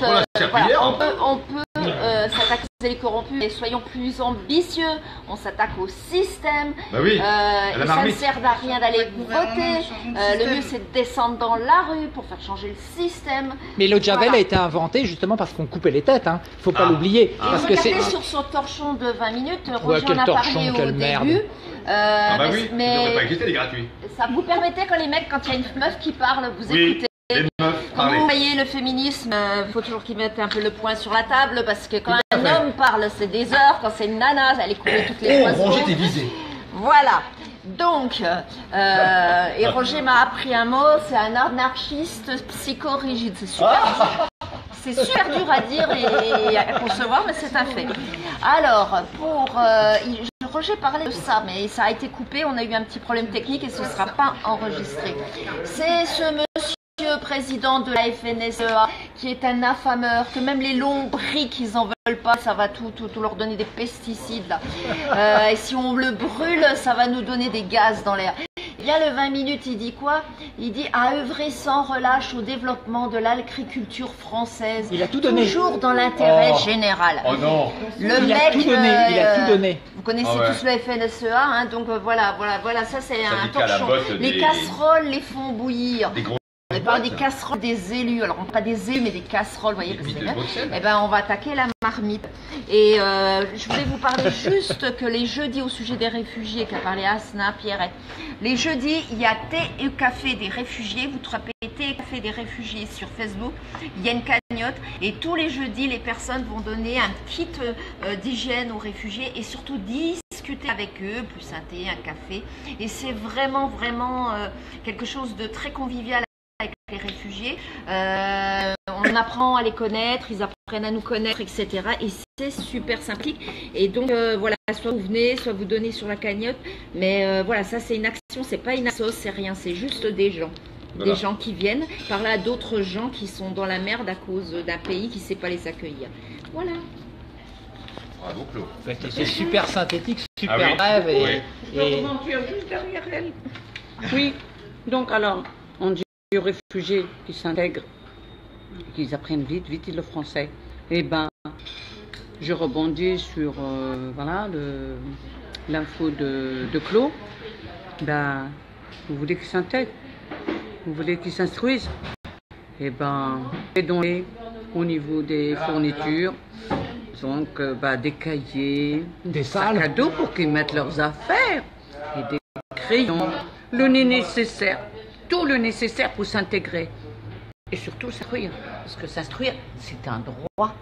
on peut s'attaquer les corrompus, mais soyons plus ambitieux. On s'attaque au système. Bah oui, et ça ne sert à rien d'aller voter. Le mieux, c'est de descendre dans la rue pour faire changer le système. Mais l'eau de Javel a été inventé justement parce qu'on coupait les têtes, faut pas l'oublier. Parce que regardez sur son torchon de 20 minutes, Roger quel en a torchon, parlé au quelle merde. début. oui, mais ça devrait pas exister les gratuits. ça vous permettait quand les mecs, quand il y a une meuf qui parle, vous Oui. écoutez. Les meufs, Quand parlez. vous voyez le féminisme, il faut toujours qu'ils mettent un peu le poing sur la table parce que quand un homme parle, c'est des heures. Quand c'est une nana, elle est coupée toutes les 3 secondes. t'es visé. Voilà. Donc, et Roger m'a appris un mot, c'est un anarchiste psychorigide. C'est super. C'est super dur à dire et à concevoir, mais c'est un fait. Alors, Roger parlait de ça, mais ça a été coupé, on a eu un petit problème technique et ce ne sera pas enregistré. C'est ce monsieur président de la FNSEA qui est un affameur, que même les lombrics, ils en veulent pas, ça va tout leur donner des pesticides là. Et si on le brûle, ça va nous donner des gaz dans l'air. Il y a le 20 minutes, il dit quoi? Il dit à œuvrer sans relâche au développement de l'agriculture française. Il a tout donné. Toujours dans l'intérêt général. Oh non. Le Il mec, a tout donné, il a tout donné. Vous connaissez Ah ouais. tous le FNSEA, donc voilà, ça c'est un Syndicat à la torchon. botte Les des- casseroles les font bouillir. Des gros. On parle des casseroles des élus, alors pas des élus mais des casseroles, vous voyez que c'est bien. Eh ben on va attaquer la marmite. Et je voulais vous parler juste que les jeudis au sujet des réfugiés, qu'a parlé Asna, Pierrette. Les jeudis, il y a thé et café des réfugiés, vous tapez thé et café des réfugiés sur Facebook, il y a une cagnotte et tous les jeudis les personnes vont donner un kit d'hygiène aux réfugiés et surtout discuter avec eux, plus un thé, un café. Et c'est vraiment quelque chose de très convivial avec les réfugiés. On apprend à les connaître, ils apprennent à nous connaître, etc. Et c'est super sympathique. Et donc, voilà, soit vous venez, soit vous donnez sur la cagnotte. Mais voilà, ça, c'est une action, c'est pas une asso, c'est rien, c'est juste des gens. Voilà. Des gens qui viennent parler à d'autres gens qui sont dans la merde à cause d'un pays qui ne sait pas les accueillir. Voilà. Bravo, Claude. C'est super synthétique, super bref. Et... Je vais mentir juste derrière elle. Oui, donc alors, on dit aux réfugiés qui s'intègrent, qu'ils apprennent vite le français. Eh ben, je rebondis sur voilà, l'info de Claude. Ben, vous voulez qu'ils s'intègrent? Vous voulez qu'ils s'instruisent? Eh ben, aidons-les au niveau des fournitures. Donc, des cahiers, des sacs à dos pour qu'ils mettent leurs affaires, et des crayons, le nécessaire, tout le nécessaire pour s'intégrer. Et surtout s'instruire, parce que s'instruire, c'est un droit.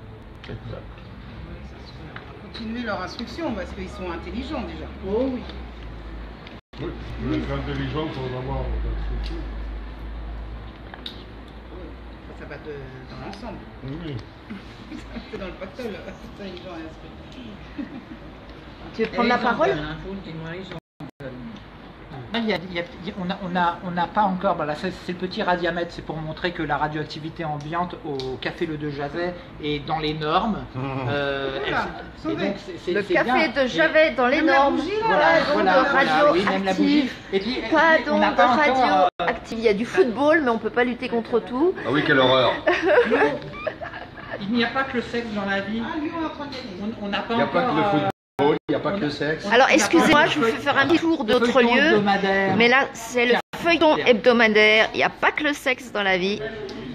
Continuer leur instruction, parce qu'ils sont intelligents déjà. Oh oui. Oui, mais être intelligent sans avoir d'instruction. Ça va dans l'ensemble. Oui. C'est dans le pactole, intelligent et instruit. Tu veux prendre la parole? On n'a pas encore, voilà, c'est le petit radiamètre, c'est pour montrer que la radioactivité ambiante au café Le De Javet est dans les normes. Le café de Javet dans les normes, pas donc de radioactive, pas donc de radioactive. Il y a du football, mais on ne peut pas lutter contre tout. Ah oui, quelle horreur. Il n'y a pas que le sexe dans la vie. On n'a pas Il n'y a pas encore... que le football, il n'y a pas que le sexe. Alors excusez-moi, je vous fais faire un petit tour d'autres lieux, mais là c'est le feuilleton hebdomadaire, il n'y a pas que le sexe dans la vie.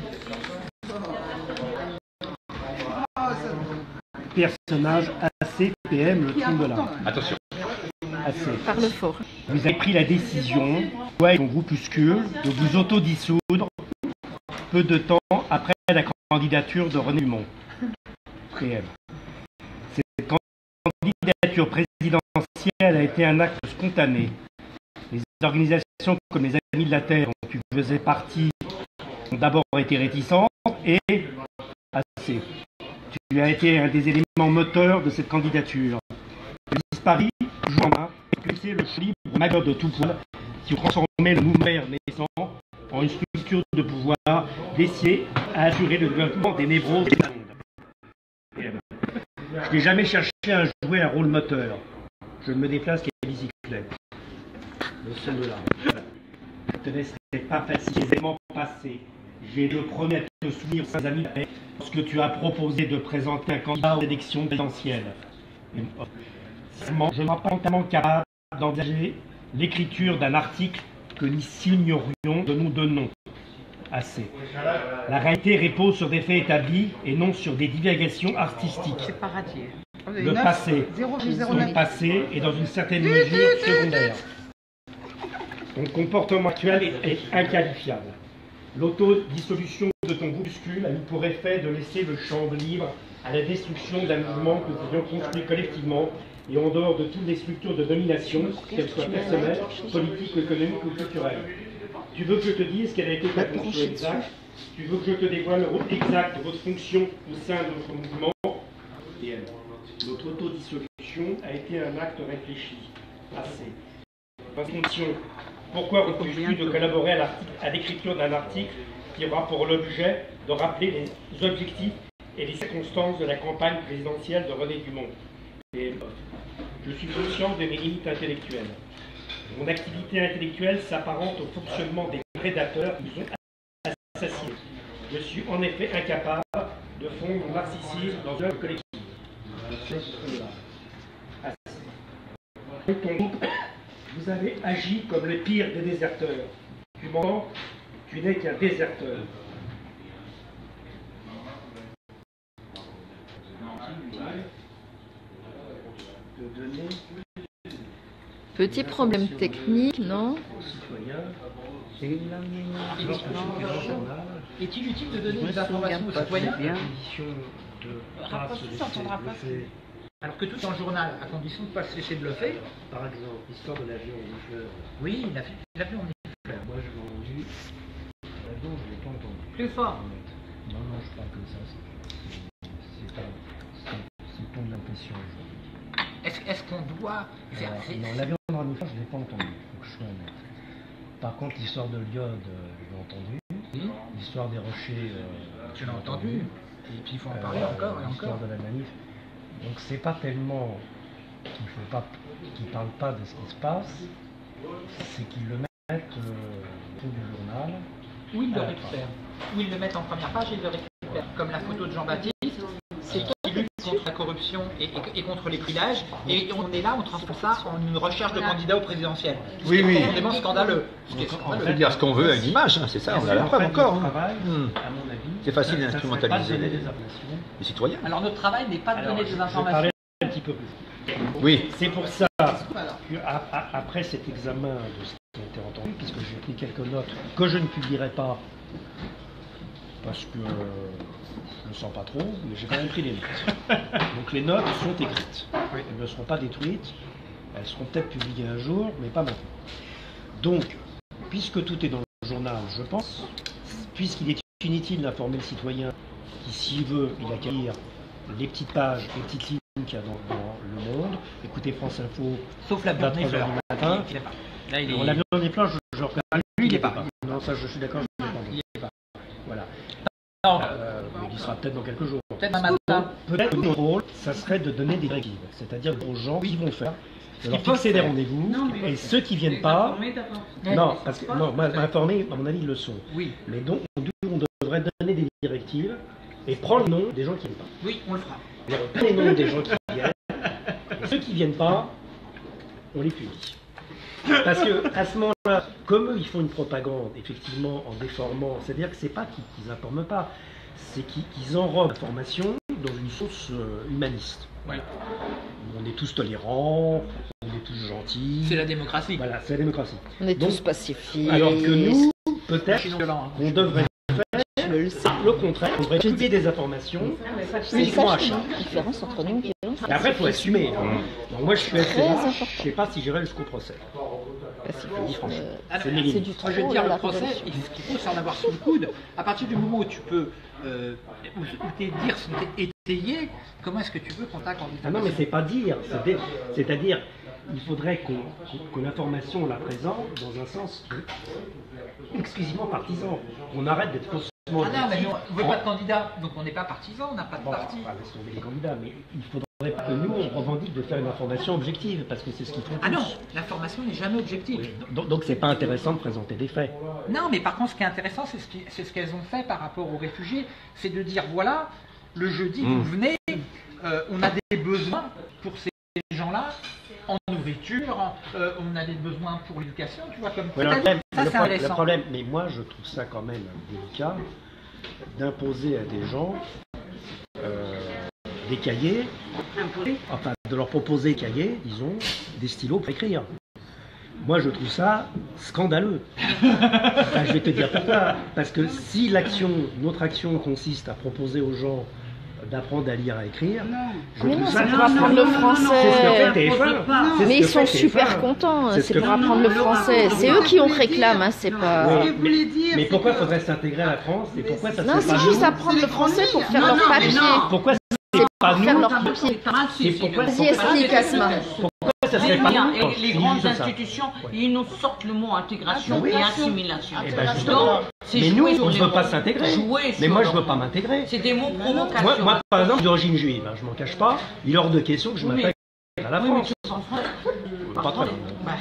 Personnage AC, PM, le trou de là. Attention. AC. Parle fort. Vous avez pris la décision, toi et ton groupuscule, de vous autodissoudre peu de temps après la candidature de René Dumont. PM. Cette candidature présidentielle a été un acte spontané. Les organisations comme les Amis de la Terre, dont tu faisais partie, ont d'abord été réticentes et assez. Tu as été un des éléments moteurs de cette candidature. Le Paris joue en main et poussé le libre majeur de tout poil qui transformait le mouvement naissant en une structure de pouvoir destinée à assurer le développement des névroses du monde. Je n'ai jamais cherché à jouer un rôle moteur. Je ne me déplace qu'à bicyclette. Le seul de là. Je te laisserai pas facile les éléments passés. J'ai le premier à te souvenir, aux amis, lorsque tu as proposé de présenter un candidat aux élections présidentielles. Je ne suis pas entièrement capable d'envisager l'écriture d'un article que nous signerions de nous donnons. Assez. La réalité repose sur des faits établis et non sur des divagations artistiques. C'est pas ratier. Le passé est dans une certaine mesure secondaire. Ton comportement actuel est inqualifiable. L'autodissolution de ton groupuscule a eu pour effet de laisser le champ libre à la destruction d'un mouvement que nous avions construit collectivement et en dehors de toutes les structures de domination, qu'elles soient personnelles, politiques, économiques ou culturelles. Tu veux que je te dise quelle a été ta fonction exacte? Tu veux que je te dévoile le rôle exact de votre fonction au sein de notre mouvement? Et notre autodissolution a été un acte réfléchi. Assez. Ma fonction. Pourquoi refuses-tu de collaborer à l'écriture d'un article qui aura pour l'objet de rappeler les objectifs et les circonstances de la campagne présidentielle de René Dumont? Et je suis conscient de mes limites intellectuelles. Mon activité intellectuelle s'apparente au fonctionnement des prédateurs qui nous ont assassinés. Je suis en effet incapable de fondre mon narcissisme dans une œuvre collective. Ton groupe, vous avez agi comme le pire des déserteurs. Tu m'entends? Tu n'es qu'un déserteur. Petit problème technique, non? Est-il utile de donner des informations aux citoyens? Alors que tout en journal, à condition de ne pas se laisser bluffer. Par exemple, l'histoire de l'avion ronfleur. Oui, l'avion ronfleur. Moi, je l'ai rendu Plus fort. Non, je parle comme ça. C'est ton impression. Est-ce qu'on doit faire... Non, la viande ramifère, je ne l'ai pas entendu, faut que je sois honnête. Par contre, l'histoire de l'iode, je l'ai entendu. Oui. L'histoire des rochers, Tu l'as entendu. Et puis il faut en parler encore et l'histoire encore. de la manif. Donc c'est pas tellement qu'ils ne parlent pas de ce qui se passe, c'est qu'ils le mettent au fond du journal. Où ils le récupèrent. Où ils le mettent en première page et ils le récupèrent. Comme la photo de Jean-Baptiste, qui lutte contre la corruption et contre les privilèges. Et on est là, on transforme ça en une recherche de candidat au présidentiel. Oui, oui. C'est profondément scandaleux. On peut dire ce qu'on veut avec l'image, hein, c'est ça, on a la preuve encore. Hein. Travail, à mon avis, C'est facile ça d'instrumentaliser serait pas de donner les des informations. citoyens. Alors notre travail n'est pas de donner des Je vais informations. parler un petit peu plus. Oui. C'est pour ça qu'après cet examen de ce qui a été entendu, puisque j'ai pris quelques notes que je ne publierai pas, parce que je ne sens pas trop, mais j'ai quand même pris les notes. Donc les notes sont écrites. Elles ne seront pas détruites. Elles seront peut-être publiées un jour, mais pas maintenant. Donc, puisque tout est dans le journal, je pense, puisqu'il est inutile d'informer le citoyen qui, s'il veut, il a qu'à lire les petites pages, les petites lignes qu'il y a dans Le Monde, écoutez France Info, Sauf la à viande 3h du matin. Il est pas. Là, il est... On l'a vu dans les plans, je reconnais. Lui, il est pas. Non, ça, je suis d'accord, je ne Il est pas. Voilà. Non, Mais il y sera peut-être dans quelques jours. peut-être un matin. Peut-être que notre rôle, ça serait de donner des directives, c'est-à-dire aux gens qui vont le faire, de leur qu'ils fixer peuvent des rendez-vous, et ceux qui viennent pas, non, parce que non, informés, à mon avis, ils le sont. Oui, Mais donc, on devrait donner des directives et prendre le nom des gens qui viennent pas. oui, on le fera. On prend les noms des gens qui viennent, et ceux qui viennent pas, on les punit. Parce que à ce moment-là, comme eux, ils font une propagande, effectivement, en déformant, c'est-à-dire que c'est pas qu'ils n'informent pas, c'est qu'ils enrobent l'information dans une sauce humaniste. Ouais. On est tous tolérants, on est tous gentils. C'est la démocratie. Voilà, c'est la démocratie. On est Donc, tous pacifiés. alors que nous, peut-être, Sinon, violent, hein. on devrait faire le contraire, on devrait publier des informations uniquement à chaque. La différence entre nous et eux, Et après, il faut assumer. Donc moi, je suis assez Très lâche, important. je sais pas si j'irai jusqu'au procès. Je dis franchement. Alors, C'est mes limites. du Moi, je vais te trop, dire, là, le la procès, révolution. il faut s'en avoir sous le coude. À partir du moment où tu peux, où tes dires sont étayés, comment est-ce que tu veux qu'on t'accorde? Ah non, mais c'est pas dire. C'est-à-dire, il faudrait que l'information, on la présente dans un sens exclusivement partisan. On arrête d'être faussement Ah non, mais objectif. nous, on ne veut pas de candidats, donc on n'est pas partisan, on n'a pas de Bon, parti. on va laisser tomber les candidats, mais il faudrait pas que nous, on revendique de faire une information objective, parce que c'est ce qu'ils font. Ah tous. non, l'information n'est jamais objective. Donc c'est pas intéressant de présenter des faits. Non, mais par contre, ce qui est intéressant, c'est ce qu'elles ont fait par rapport aux réfugiés, c'est de dire, voilà, le jeudi, vous venez, on a des besoins pour ces gens-là, en nourriture, on a des besoins pour l'éducation, tu vois, comme Voilà, ça, c'est le intéressant. problème, mais moi je trouve ça quand même délicat d'imposer à des gens des cahiers, enfin de leur proposer des cahiers, disons, des stylos pour écrire. Moi je trouve ça scandaleux. Enfin, je vais te dire pourquoi. Parce que si notre action consiste à proposer aux gens d'apprendre à lire, à écrire, je Mais trouve non, ça c'est pour apprendre le c'est ce que français. fait TF1. C'est ce Mais ils que sont fait super TF1. contents, C'est ce c'est que pour fait- apprendre le français. C'est eux qui on réclame, hein, c'est pas... Oui, Ce que vous voulez dire, mais c'est pourquoi que- faudrait s'intégrer à la France et pourquoi ça Non, se fait c'est pas juste nous apprendre C'est le les français pour faire grands leur livres. papier. Pourquoi c'est pas Faire nous leur papier. Vas-y, explique, Asma. Pourquoi ça serait pas nous Et les C'est grandes juste ça. institutions, ils nous sortent le mot intégration et assimilation. Eh ben justement. Donc, c'est Mais nous, jouer sur on ne les veut mots. pas s'intégrer. Jouer Mais sur moi, je leurs ne veux pas mots. m'intégrer. C'est des mots provocations. Moi, par exemple, d'origine juive, hein, je m'en cache pas, il est hors de question que je Oui, m'intègre à la Oui, mais France. tu parles français. Pas très bien.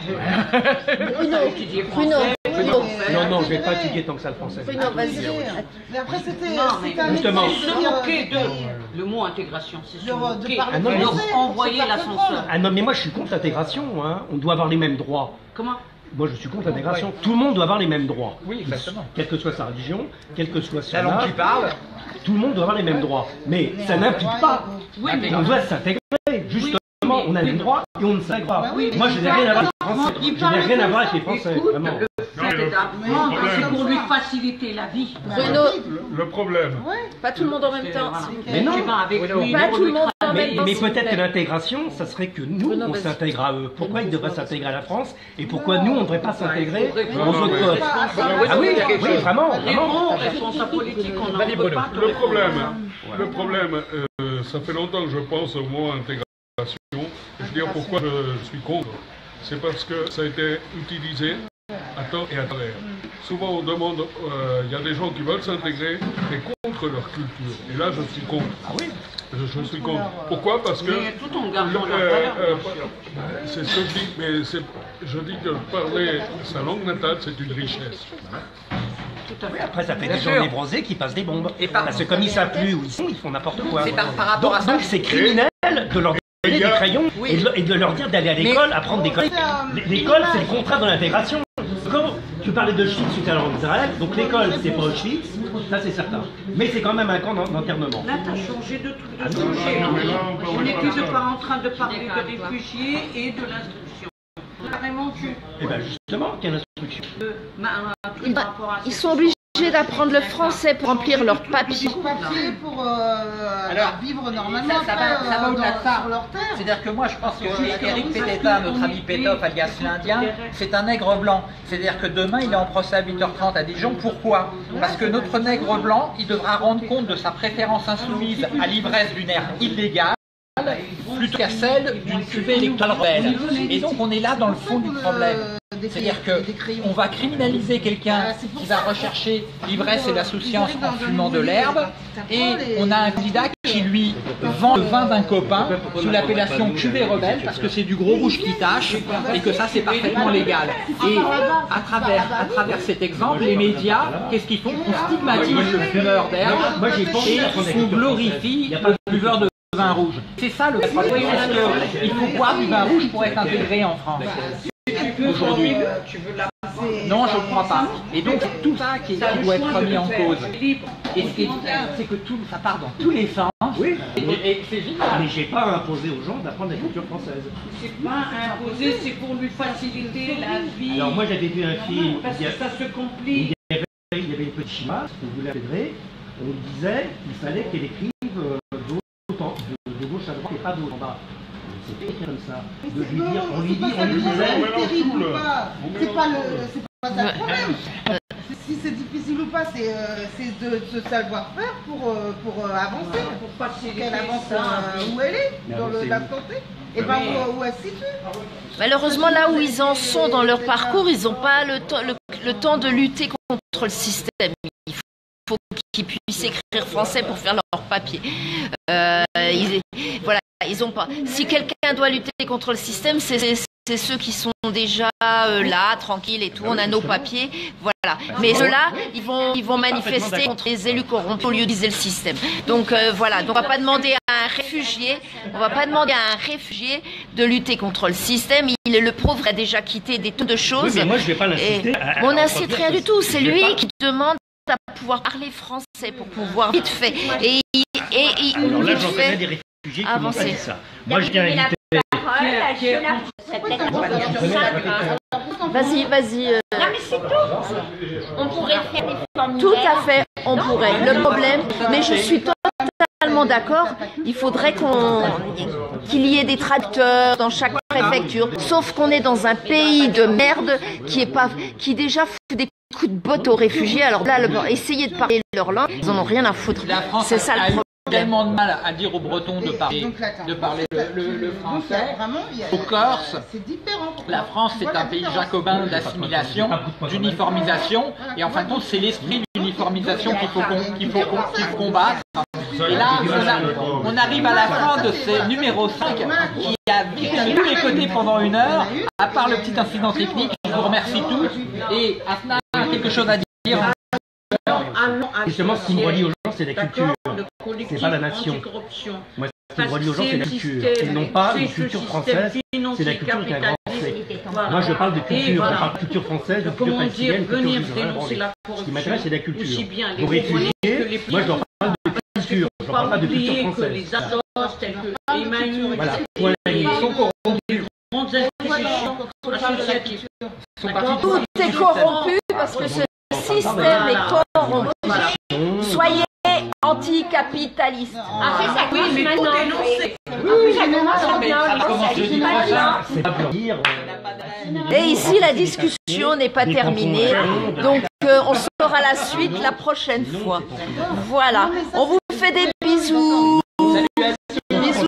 Bruno, Non, non, je vais pas étudier tant que ça le français. Bruno, vas-y. Mais après, c'était Non, mais un justement. métier de Se dire, moquer de le mot intégration, c'est se de moquer. parler Ah non, mais- français, Leur envoyer c'est pas l'ascenseur. comprendre. Ah non, mais moi, je suis contre l'intégration. Hein. On doit avoir les mêmes droits. Comment? Moi, je suis contre l'intégration. Tout le monde doit avoir les mêmes droits. Oui, exactement. Quelle que soit sa religion, quelle que soit son La langue âge, qui parle, tout le monde doit avoir les mêmes droits. Mais ça n'implique pas Oui, mais qu'on doit s'intégrer. Justement, on a les mêmes droits et on ne s'intègre pas. Bah oui, Moi, je n'ai rien à voir avec les Français. Il Je parle n'ai rien à de voir ça. avec les Français, Écoute, vraiment. Le fait d'apprendre, c'est pour lui faciliter la vie. Bruno, Le problème, pas tout le monde en même temps. Voilà. Mais non. Tu vas avec Bruno. lui, Pas pour tout le lui monde en en même temps, mais s'il vous peut-être plaît. que l'intégration, ça serait que nous, Non, on vas-y. s'intègre à eux. Pourquoi ils devraient s'intégrer à la France et pourquoi nous, on ne devrait pas s'intégrer aux non, autres mais- côtes? Ah oui, oui, vraiment, Les vraiment. bons responsables politiques, on n'en veut pas. Le problème, ça fait longtemps que je pense au mot intégration. Je veux dire pourquoi je suis contre. C'est parce que ça a été utilisé à tort et à travers. Souvent on demande, il y a des gens qui veulent s'intégrer, mais contre leur culture. Et là je suis contre. Ah oui. Je suis contre. Pourquoi? Parce que... Mais tout en gardant leur valeur, bien sûr. c'est ce que je dis, mais je dis que parler sa langue natale, c'est une richesse. Oui, après, ça fait Bien des sûr. gens névrosés qui passent des bombes. Et par- Parce que comme ils savent plus où ils sont, ils font n'importe quoi. C'est par rapport à ça. Donc c'est criminel de leur donner des crayons Oui. et de leur dire d'aller à l'école, apprendre des codes. L'école, c'est le contraire de l'intégration. Quand tu parlais d'Auschwitz tout à l'heure en Israël, donc l'école, c'est pas Auschwitz, ça c'est certain. Mais c'est quand même un camp d'internement. Là, tu as changé de truc Ah de non, sujet. mais là, on parle On n'est pas plus de ça. pas en train de parler de réfugiés et de l'instruction. Carrément, Et bien justement, quelle instruction? un truc par rapport à Ils cette sont obligés d'apprendre le français pour remplir leurs papiers. Papier pour Alors, vivre normalement ça va au-delà de ça. sur leur terre. C'est-à-dire que moi, je pense que Eric Peteta, notre ami Petov, alias l'Indien, c'est un nègre blanc. C'est-à-dire que demain, il est en procès à 8h30 à Dijon. Pourquoi? Parce que notre nègre blanc, il devra rendre compte de sa préférence insoumise à l'ivresse d'une ère illégale plutôt qu'à celle d'une cuvée électorale rebelle. Et donc, on est là dans le fond du problème. C'est-à-dire qu'on va criminaliser quelqu'un qui va rechercher l'ivresse et l'insouciance en fumant de l'herbe, et on a un candidat qui lui vend le vin d'un copain sous l'appellation cuvée rebelle parce que c'est du gros rouge qui tache et que ça c'est parfaitement légal. Et à travers cet exemple, les médias, qu'est-ce qu'ils font? On stigmatise le fumeur d'herbe et on glorifie le buveur de vin rouge. C'est ça le problème. Il faut boire du vin rouge pour être intégré en France. Aujourd'hui. Non, je ne crois pas. Et donc, tout ça qui doit être remis en cause. Et ce qui est bien, c'est que tout, ça part dans tous les sens. Oui. Et c'est génial. Mais j'ai pas imposé aux gens d'apprendre la culture française. C'est pas imposé, c'est pour lui faciliter la vie. Alors moi j'avais vu un film, Parce que ça se complique. il y avait une petite chimère qu'on voulait intégrer, on lui disait qu'il fallait qu'elle écrive de gauche à droite et pas de haut en bas. C'était écrit comme ça. De lui dire, on lui disait. Terrible ou pas, c'est pas ça le problème. Si c'est difficile ou pas, c'est de savoir-faire pour avancer, pour qu'elle avance où elle est, dans l'instant T, et pas où elle se situe. Malheureusement, là où ils en sont dans leur parcours, ils n'ont pas le temps de lutter contre le système. Il faut qu'ils puissent écrire français pour faire leur papier. Voilà, ils ont pas. Si quelqu'un doit lutter contre le système, c'est ceux qui sont déjà là, tranquilles et tout. On a nos papiers, voilà. Mais ceux-là, ils vont manifester contre les élus corrompus au lieu d'utiliser le système. Donc voilà. Donc on va pas demander à un réfugié, de lutter contre le système. Le pauvre a déjà quitté des tonnes de choses. Oui, mais moi je vais pas l'inciter. On n'incite rien du tout. C'est lui qui demande à pouvoir parler français pour pouvoir vite fait. Et Alors là vite j'en connais fait des réfugiés qui m'ont avancer. pas dit ça. Moi je tiens à inviter. Vas-y. Non mais c'est tout. On pourrait faire des formulaires. Tout à fait, on pourrait. Le problème, mais je suis totalement d'accord, il faudrait qu'il y ait des traducteurs dans chaque préfecture. Sauf qu'on est dans un pays de merde qui déjà fout des coups de botte aux réfugiés. Alors là, essayer de parler leur langue, ils en ont rien à foutre. La France C'est ça le a eu problème. tellement de mal à dire aux Bretons de parler le français. Aux Corses, C'est différent. la France c'est un pays jacobin d'assimilation, d'uniformisation, et en fin de compte c'est l'esprit d'uniformisation qu'il faut combattre. Et là, on arrive à la fin de ce numéro 5 qui a vite tous les côtés pendant 1 heure, à part le petit incident technique. Je vous remercie tous. Et Asna a quelque chose à dire. Justement, ce qui me relie aux gens, c'est la culture. C'est pas la nation. Moi, ce qui me relie aux gens, c'est la culture. Ils n'ont pas une culture française, c'est la culture qui est un grand C. Moi, je parle de culture. On parle de culture française, de culture palestinienne, de culture juive. Ce qui m'intéresse, c'est la culture. Aux réfugiés, moi, je leur parle de culture. Je leur parle pas de culture française. Voilà. Point à la ligne. Ils sont corrompus. Tout est corrompu parce que ce système est corrompu. Soyez anticapitaliste. Ah, c'est ça Oui, commence mais tout maintenant. est énoncé. Ça commence maintenant. commence Ça jeudi dit pas prochain. maintenant. C'est pas pour dire. Et ici, la discussion n'est pas terminée. Donc, on saura la suite la prochaine fois. Voilà. On vous fait des bisous.